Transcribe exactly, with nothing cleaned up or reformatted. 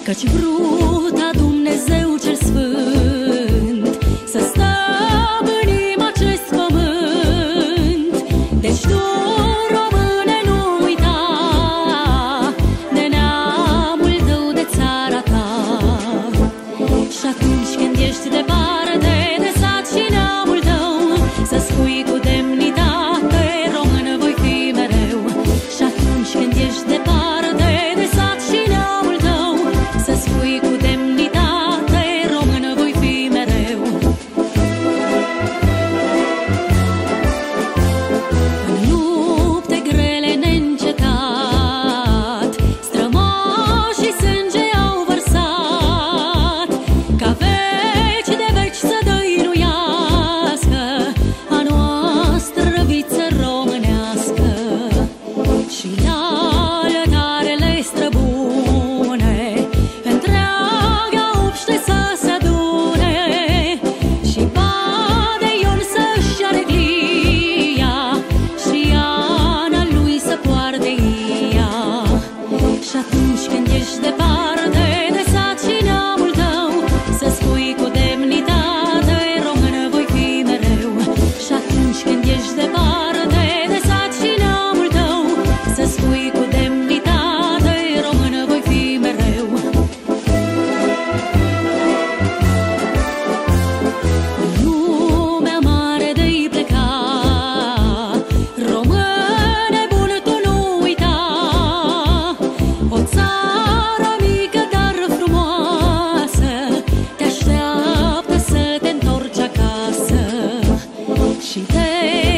Căci bruta Dumnezeu cel sfânt să stăpânim acest pământ. Deci tu, române, nu uita de neamul tău, de țara ta. Și atunci când ești departe de sat și neamul tău, să spui cu demnitate: român voi fi mereu. Și atunci când ești departe de sat și neamul tău, să spui cu demnitate: român voi fi mereu. În lupte grele neîncetat, strămoșii sânge au vărsat, ca veci de veci să dăinuiască a noastră viță românească. Și la altarele străbune întreaga obște să se adune, și Badeion să-și are glia, și Ana lui să poarte ea. Și atunci când ești departe de sat și neamul tău, să spui cu demnitate: română voi fi mereu. Și atunci când ești departe de sat și neamul tău, să spui cu demnitate: română voi fi mereu. În lumea mare de-i pleca, române bun, tu nu uita. O țară mică, dar frumoasă, te așteaptă să te întorci acasă. Și te